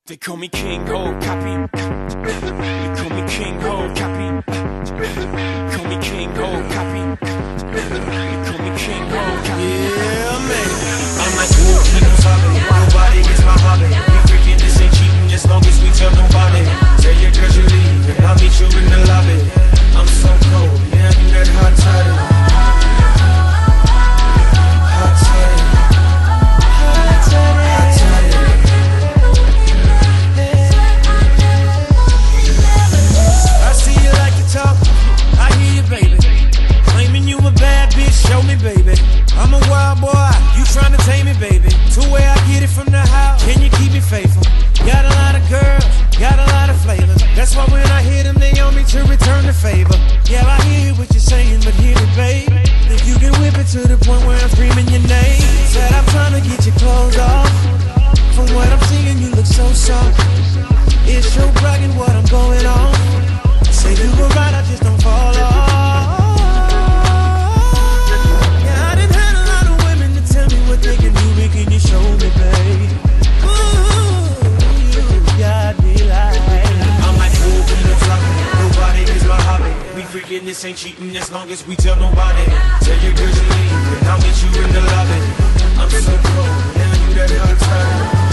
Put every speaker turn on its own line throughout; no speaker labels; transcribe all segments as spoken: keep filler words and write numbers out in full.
They call me King Ho, copy. They call me King Ho, copy. Call me King Ho, copy. They call me King Ho, copy. Yeah, man. I'm like, whoa, people talking. Nobody gets my hobby. We freaking this ain't cheating as long as we tell nobody. Tell your girls you leave and I'll meet you in the lobby. I'm so cold, yeah, I do that hot toddy. Hot toddy. Hot toddy. Hot toddy.
Show me, baby, I'm a wild boy, you tryna tame me, baby. Two way I get it from the house, can you keep me faithful? Got a lot of girls, got a lot of flavors. That's why when I hit them, they on me to return the favor. Yeah, I hear what you're saying, but hear me, babe. Think you can whip it to the point where I'm screaming your name. Said I'm tryna get your clothes off. From what I'm seeing, you look so soft. It's your bragging what I'm going on. Say you were right, I just don't fall off. They can do it, can you show me, babe? Ooh, you got me like
I'm like, whoa, people talking. Nobody is my hobby. We freaking this ain't cheating as long as we tell nobody. Tell your girls you leave and I'll meet you in the lobby. I'm so cold, now you that hot toddy.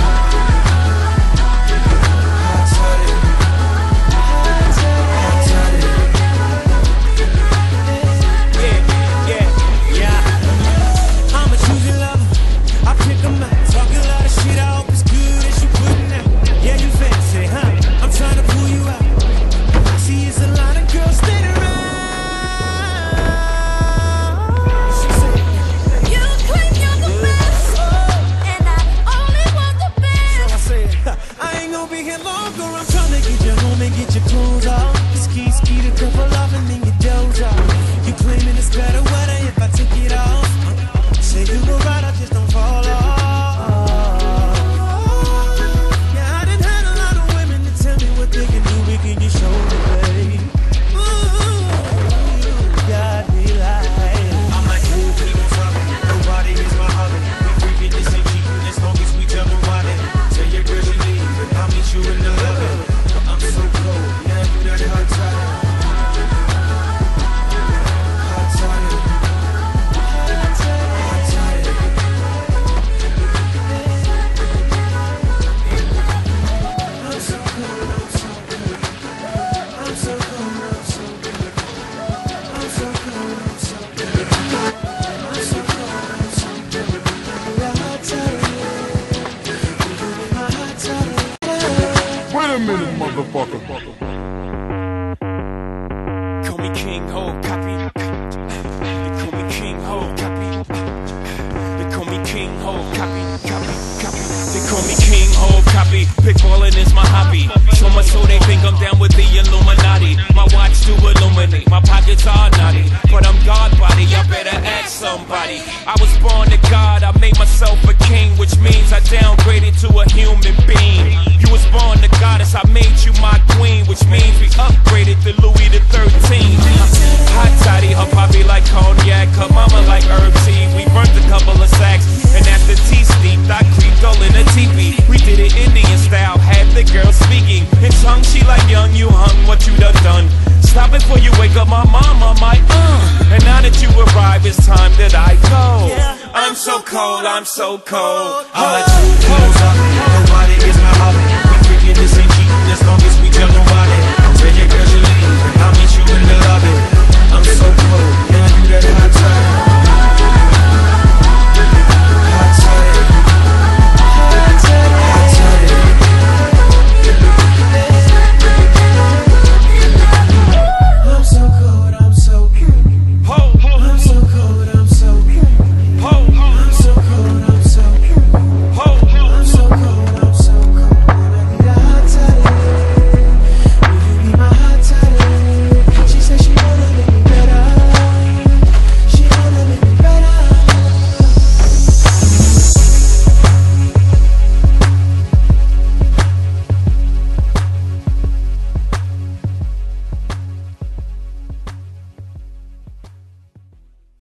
Call me King Ho, copy. They call me King Ho, copy. They call me King Ho, copy, copy, copy. They call me King Ho, copy. Pickballing is my hobby. So much so they think I'm down with the Illuminati. My watch to illuminate, my pockets are naughty. But I'm God body, I better ask somebody. I was born to God, I made myself a king, which means I downgraded to a human being. You was born to goddess, I made you my queen, which means we upgraded to Louis the thirteenth. Hot toddy, her poppy like cognac, her mama like herb tea. We burnt a couple of sacks, and after tea steeped, I creeped all in a teepee. We did it Indian style, had the girl speaking in tongue. She like young, you hung, what you done done. Stop it before you wake up my mama, my uh. And now that you arrive, it's time that I go. I'm so cold, I'm so cold. I'm like,